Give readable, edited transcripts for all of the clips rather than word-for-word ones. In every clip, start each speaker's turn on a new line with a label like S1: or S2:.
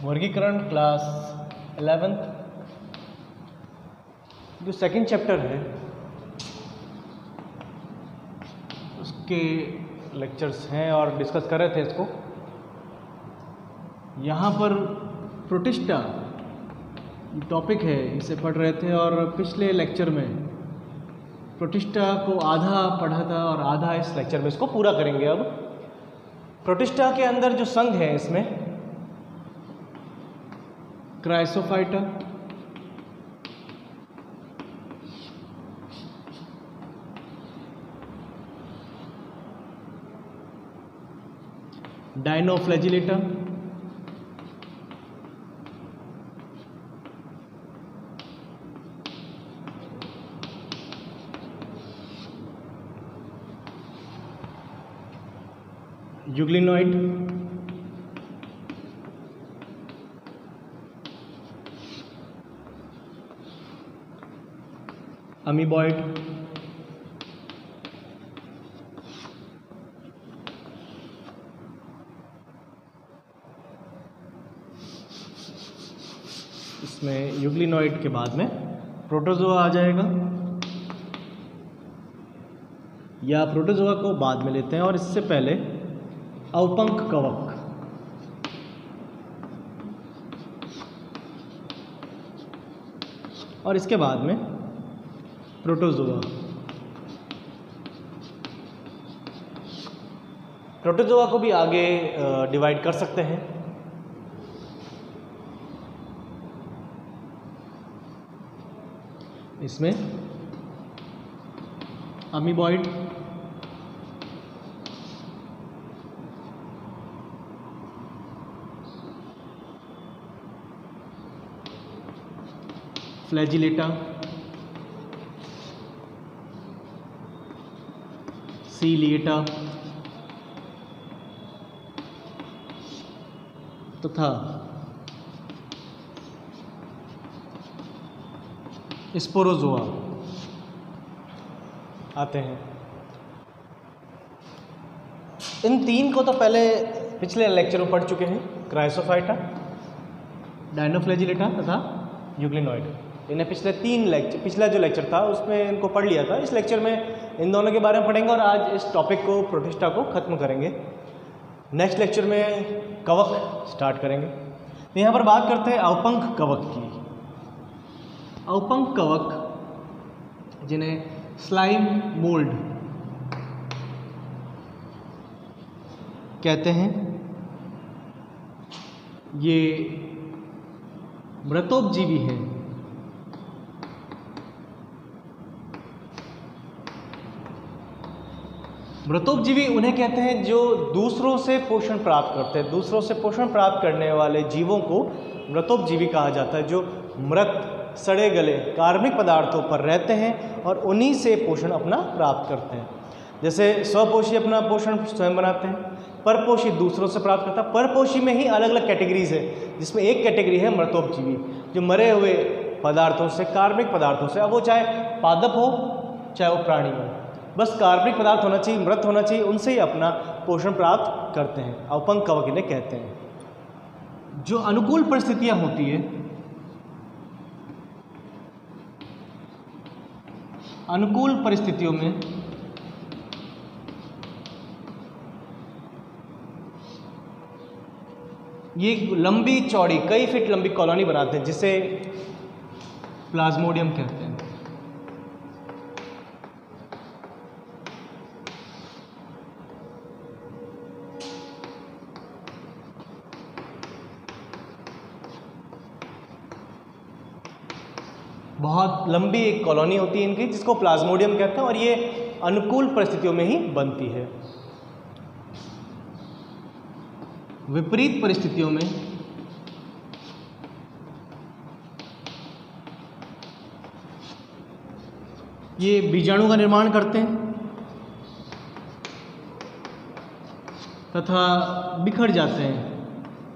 S1: वर्गीकरण class 11th जो second chapter है उसके लेक्चर्स हैं और डिस्कस कर रहे थे इसको। यहाँ पर प्रोटिस्टा टॉपिक है, इसे पढ़ रहे थे और पिछले लेक्चर में प्रोटिस्टा को आधा पढ़ा था और आधा इस लेक्चर में इसको पूरा करेंगे। अब प्रोटिस्टा के अंदर जो संघ है इसमें क्राइसोफाइटा, डायनोफ्लैजिलेटा, यूग्लिनोइड, अमीबॉइड, इसमें यूग्लिनोइड के बाद में प्रोटोजोआ आ जाएगा, या प्रोटोजोआ को बाद में लेते हैं और इससे पहले अवपंक कवक, और इसके बाद में प्रोटोजोआ। प्रोटोजोआ को भी आगे डिवाइड कर सकते हैं। इसमें अमीबॉइड, फ्लैजिलेटा, सीलिएटा तथा स्पोरोजोआ आते हैं। इन तीन को तो पहले पिछले लेक्चर में पढ़ चुके हैं, क्राइसोफाइटा, डायनोफ्लैजिलेटा तथा यूग्लिनोइड। इन्हें पिछला जो लेक्चर था उसमें इनको पढ़ लिया था। इस लेक्चर में इन दोनों के बारे में पढ़ेंगे और आज इस टॉपिक को, प्रोटिस्टा को ख़त्म करेंगे। नेक्स्ट लेक्चर में कवक स्टार्ट करेंगे। तो यहाँ पर बात करते हैं अवपंक कवक की। अवपंक कवक जिन्हें स्लाइम मोल्ड कहते हैं, ये मृतोपजीवी हैं। मृतोपजीवी उन्हें कहते हैं जो दूसरों से पोषण प्राप्त करते हैं। दूसरों से पोषण प्राप्त करने वाले जीवों को मृतोपजीवी कहा जाता है, जो मृत सड़े गले कार्बनिक पदार्थों पर रहते हैं और उन्हीं से पोषण अपना प्राप्त करते हैं। जैसे स्वपोषी अपना पोषण स्वयं बनाते हैं, परपोषी दूसरों से प्राप्त करता है। परपोषी में ही अलग अलग कैटेगरीज है, जिसमें एक कैटेगरी है मृतोपजीवी, जो मरे हुए पदार्थों से, कार्बनिक पदार्थों से, अब वो चाहे पादप हो चाहे वो प्राणी हो, बस कार्बनिक पदार्थ होना चाहिए, मृत होना चाहिए, उनसे ही अपना पोषण प्राप्त करते हैं। अवपंक कवक इन्हें कहते हैं। जो अनुकूल परिस्थितियां होती है, अनुकूल परिस्थितियों में ये लंबी चौड़ी कई फीट लंबी कॉलोनी बनाते हैं, जिसे प्लाज्मोडियम कहते हैं। बहुत लंबी एक कॉलोनी होती है इनकी, जिसको प्लाज्मोडियम कहते हैं, और ये अनुकूल परिस्थितियों में ही बनती है। विपरीत परिस्थितियों में ये बीजाणु का निर्माण करते हैं तथा बिखर जाते हैं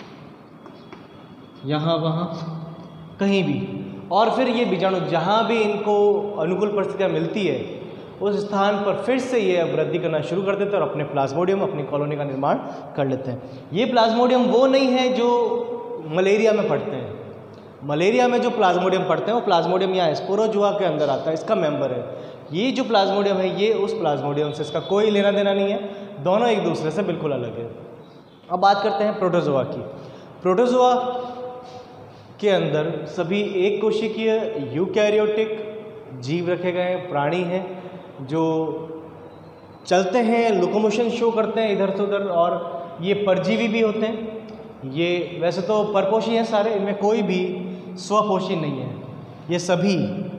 S1: यहाँ वहाँ कहीं भी, और फिर ये बीजाणु जहाँ भी इनको अनुकूल परिस्थितियाँ मिलती है उस स्थान पर फिर से ये वृद्धि करना शुरू कर देते हैं और अपने प्लाज्मोडियम, अपनी कॉलोनी का निर्माण कर लेते हैं। ये प्लाज्मोडियम वो नहीं है जो मलेरिया में पढ़ते हैं। मलेरिया में जो प्लाज्मोडियम पढ़ते हैं वो प्लाज्मोडियम यहाँ स्पोरोजुआ के अंदर आता है, इसका मेंबर है। ये जो प्लाज्मोडियम है ये उस प्लाज्मोडियम से इसका कोई लेना देना नहीं है, दोनों एक दूसरे से बिल्कुल अलग है। अब बात करते हैं प्रोटोजोआ की। प्रोटोजोआ के अंदर सभी एक कोशिकीय यूकैरियोटिक जीव रखे गए हैं, प्राणी हैं जो चलते हैं, लोकोमोशन शो करते हैं इधर से उधर, और ये परजीवी भी होते हैं। ये वैसे तो परपोषी हैं सारे, इनमें कोई भी स्वपोषी नहीं है, ये सभी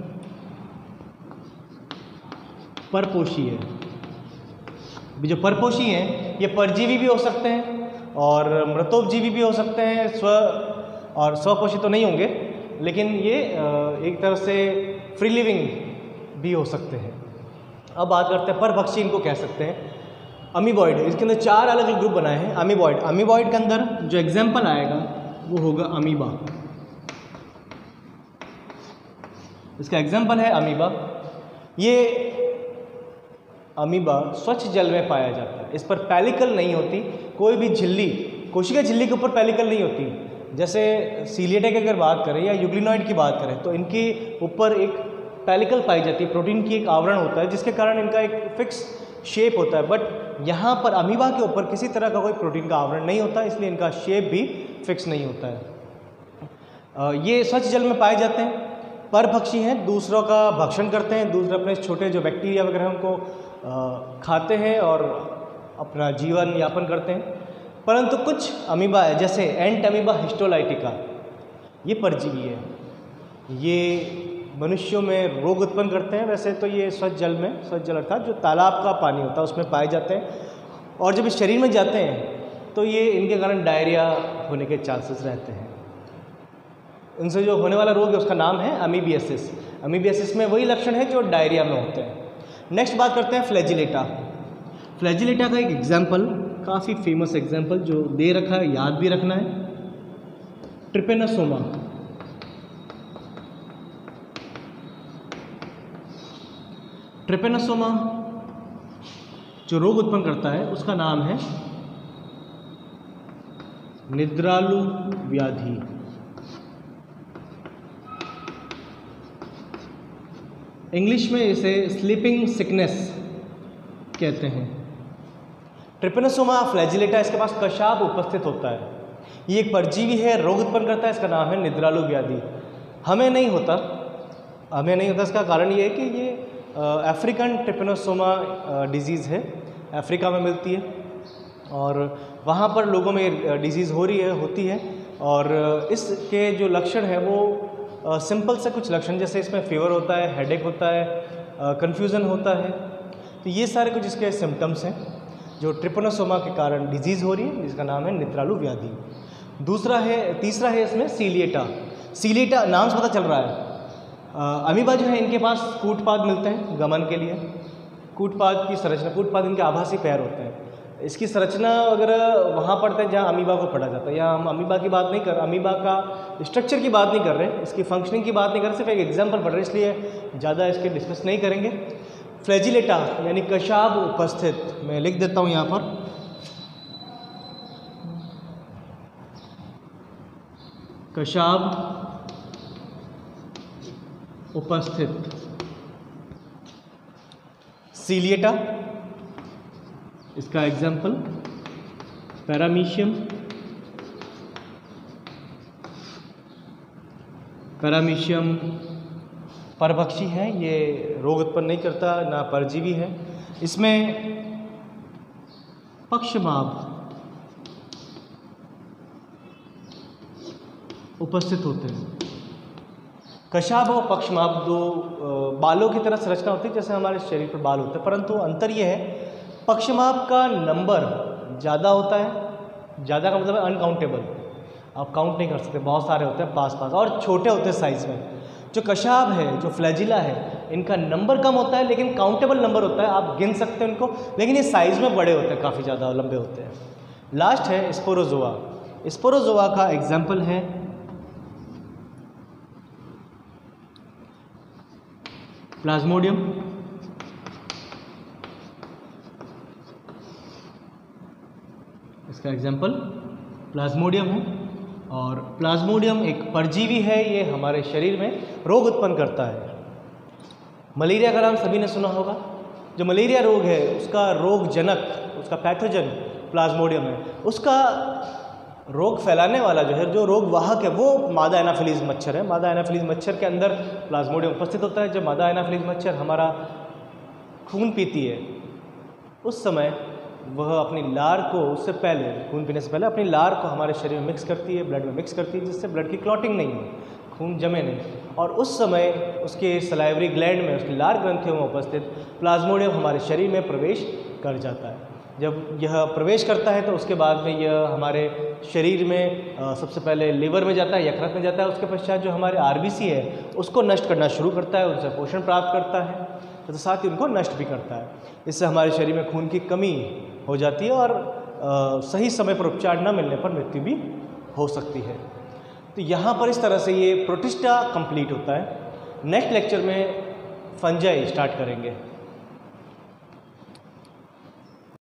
S1: परपोषी है। जो परपोषी हैं ये परजीवी भी हो सकते हैं और मृतोपजीवी भी हो सकते हैं, स्वपोषी तो नहीं होंगे, लेकिन ये एक तरह से फ्री लिविंग भी हो सकते हैं। अब बात करते हैं परभक्षी, इनको कह सकते हैं अमीबॉइड। इसके अंदर 4 अलग अलग ग्रुप बनाए हैं। अमीबॉइड, अमीबॉइड के अंदर जो एग्जाम्पल आएगा वो होगा अमीबा। इसका एग्जाम्पल है अमीबा। ये अमीबा स्वच्छ जल में पाया जाता है, इस पर पेलिकल नहीं होती, कोई भी झिल्ली, कोशिका झिल्ली के ऊपर पेलिकल नहीं होती। जैसे सीलिएटा की अगर बात करें या यूग्लिनॉइड की बात करें तो इनके ऊपर एक पेलिकल पाई जाती है, प्रोटीन की एक आवरण होता है जिसके कारण इनका एक फिक्स शेप होता है। बट यहाँ पर अमीबा के ऊपर किसी तरह का कोई प्रोटीन का आवरण नहीं होता, इसलिए इनका शेप भी फिक्स नहीं होता है। ये स्वच्छ जल में पाए जाते हैं, परभक्षी हैं, दूसरों का भक्षण करते हैं, दूसरे अपने छोटे जो बैक्टीरिया वगैरह हैं उनको खाते हैं और अपना जीवन यापन करते हैं। परंतु कुछ अमीबा है जैसे एंट अमीबा हिस्टोलाइटिका, ये परजीवी है, ये मनुष्यों में रोग उत्पन्न करते हैं। वैसे तो ये स्वच्छ जल में, स्वच्छ जल अर्थात जो तालाब का पानी होता है उसमें पाए जाते हैं, और जब इस शरीर में जाते हैं तो ये इनके कारण डायरिया होने के चांसेस रहते हैं। इनसे जो होने वाला रोग है उसका नाम है अमीबियासिस। अमीबियासिस में वही लक्षण है जो डायरिया में होते हैं। नेक्स्ट बात करते हैं फ्लैजिलेटा। फ्लैजिलेटा का एक एग्जाम्पल, काफ़ी फेमस एग्जाम्पल जो दे रखा है, याद भी रखना है, ट्रिपेनोसोमा। ट्रिपेनोसोमा जो रोग उत्पन्न करता है उसका नाम है निद्रालु व्याधि। इंग्लिश में इसे स्लीपिंग सिकनेस कहते हैं। ट्रिपेनोसोमा फ्लैजिलेटा, इसके पास कशाप उपस्थित होता है। ये एक परजीवी है, रोग उत्पन्न करता है, इसका नाम है निद्रालु व्याधि। हमें नहीं होता, इसका कारण ये है कि ये अफ्रीकन ट्रिपेनोसोमा डिजीज़ है, अफ्रीका में मिलती है और वहाँ पर लोगों में डिजीज़ होती है। और इसके जो लक्षण है वो सिंपल से कुछ लक्षण, जैसे इसमें फीवर होता है, हेडेक होता है, कन्फ्यूज़न होता है। तो ये सारे कुछ इसके सिम्टम्स हैं जो ट्रिपेनोसोमा के कारण डिजीज़ हो रही है, जिसका नाम है निद्रालु व्याधि। तीसरा है इसमें सीलिएटा। सीलिएटा नाम से पता चल रहा है, अमीबा जो है इनके पास कूटपाद मिलते हैं गमन के लिए। कूटपाद की संरचना, कूटपाद इनके आभासी पैर होते हैं। इसकी संरचना वगैरह वहाँ पढ़ते हैं जहाँ अमीबा को पढ़ा जाता है। यहाँ हम अमीबा की बात नहीं कर, अमीबा का स्ट्रक्चर की बात नहीं कर रहे, इसकी फंक्शनिंग की बात नहीं कर रहे, सिर्फ एक एग्जाम्पल पढ़ रहे हैं, इसलिए ज़्यादा इसके डिस्कस नहीं करेंगे। फ्लैजिलेटा यानी कशाब उपस्थित, मैं लिख देता हूँ यहाँ पर, कशाब उपस्थित। सीलिएटा, इसका एग्जाम्पल पैरामीशियम। पैरामीशियम परभक्षी है, ये रोग उत्पन्न नहीं करता, ना परजीवी है। इसमें पक्षमाभ उपस्थित होते हैं। कशाब और पक्षमाभ दो बालों की तरह संरचना होती है, जैसे हमारे शरीर पर बाल होते हैं, परंतु अंतर यह है पक्षमाभ का नंबर ज़्यादा होता है। ज़्यादा का मतलब है अनकाउंटेबल, आप काउंट नहीं कर सकते, बहुत सारे होते हैं पास, और छोटे होते हैं साइज़ में। जो कशाब है, जो फ्लैजिला है, इनका नंबर कम होता है लेकिन काउंटेबल नंबर होता है, आप गिन सकते हैं इनको, लेकिन ये साइज़ में बड़े होते हैं, काफ़ी ज़्यादा लंबे होते हैं। लास्ट है स्पोरोजोआ। स्पोरोजोआ का एग्जाम्पल है प्लाज्मोडियम। इसका एग्जाम्पल प्लाज्मोडियम है। और प्लाज्मोडियम एक परजीवी है, ये हमारे शरीर में रोग उत्पन्न करता है। मलेरिया का नाम सभी ने सुना होगा। जो मलेरिया रोग है उसका रोग जनक, उसका पैथोजन प्लाज्मोडियम है। उसका रोग फैलाने वाला जो है, जो रोग वाहक है, वो मादा एनाफिलीज मच्छर है। मादा एनाफिलीज मच्छर के अंदर प्लाज्मोडियम उपस्थित होता है। जब मादा एनाफिलीज मच्छर हमारा खून पीती है उस समय वह अपनी लार को, उससे पहले खून पीने से पहले अपनी लार को हमारे शरीर में मिक्स करती है, ब्लड में मिक्स करती है, जिससे ब्लड की क्लॉटिंग नहीं हो, खून जमे नहीं। और उस समय उसके सलाइवरी ग्लैंड में, उसकी लार ग्रंथियों में उपस्थित प्लाज्मोडियम हमारे शरीर में प्रवेश कर जाता है। जब यह प्रवेश करता है तो उसके बाद में यह हमारे शरीर में सबसे पहले लिवर में जाता है, यकृत में जाता है। उसके पश्चात जो हमारे आरबीसी है उसको नष्ट करना शुरू करता है, उनसे पोषण प्राप्त करता है, तो साथ ही उनको नष्ट भी करता है। इससे हमारे शरीर में खून की कमी हो जाती है और सही समय पर उपचार न मिलने पर मृत्यु भी हो सकती है। तो यहाँ पर इस तरह से ये प्रोटिस्टा कंप्लीट होता है। नेक्स्ट लेक्चर में फंजाई स्टार्ट करेंगे।